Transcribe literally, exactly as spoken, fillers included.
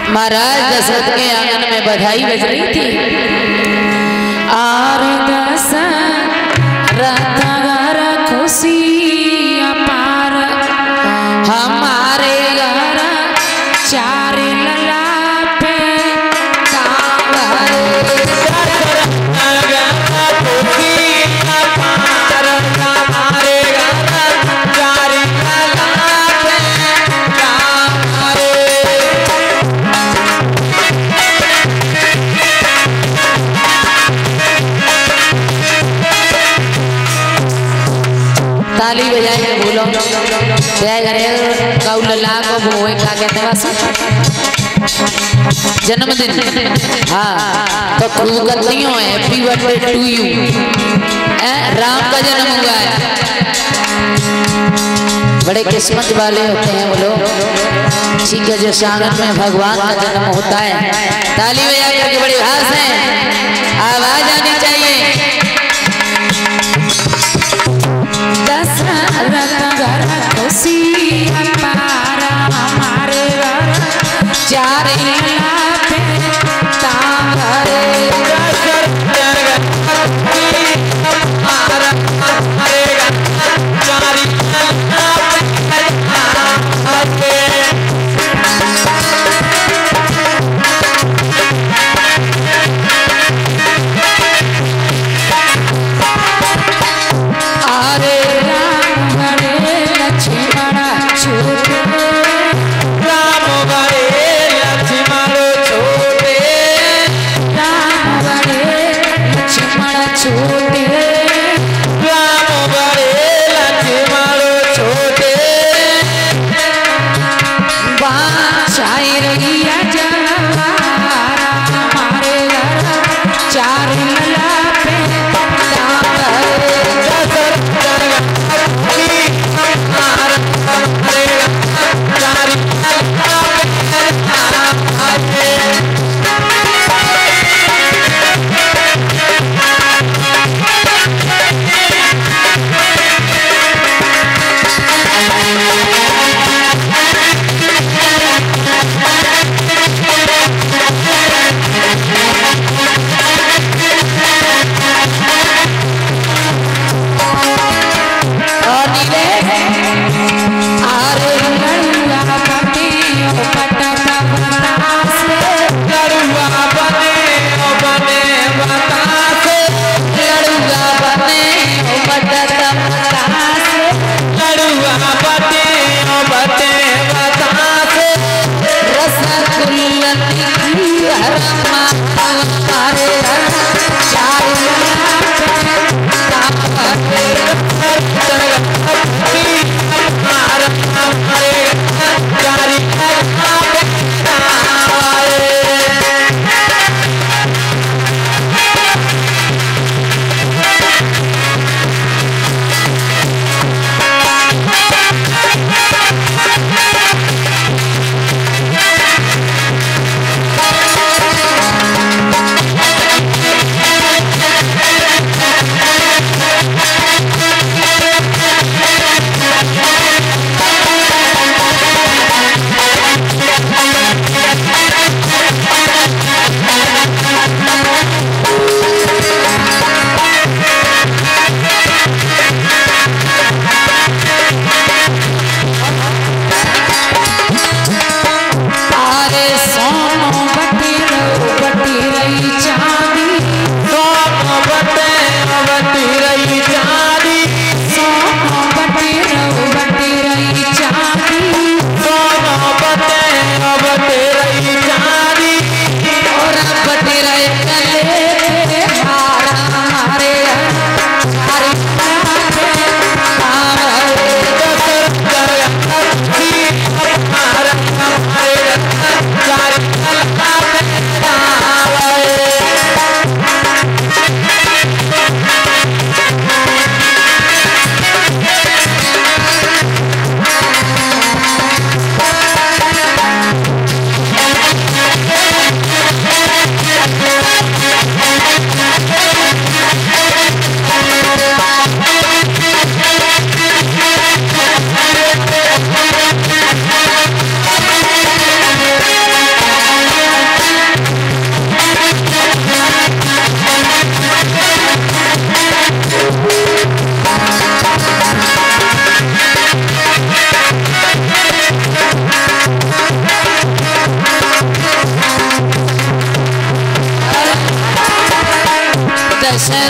महाराज दशरथ के आंगन में बधाई बज रही थी। और दशरथ घर खुशी अपार, हमारे घर चार लला पे ताली बजाएंगे। बोलो जय करे कौल लाख भोए का कहते हैं जन्मदिन। हाँ तो खूब गलतियों है। Happy birthday to you. Ram का जन्म हुआ है। बड़े किस्मत वाले होते हैं वो लोग, ठीक है, जो आंगन में भगवान का जन्म होता है। ताली बजा करके बड़ी भाष है, आवाज आनी चाहिए। दशरथ घर खुशी अपार, हमारे घर चार लला पे तांघरे। से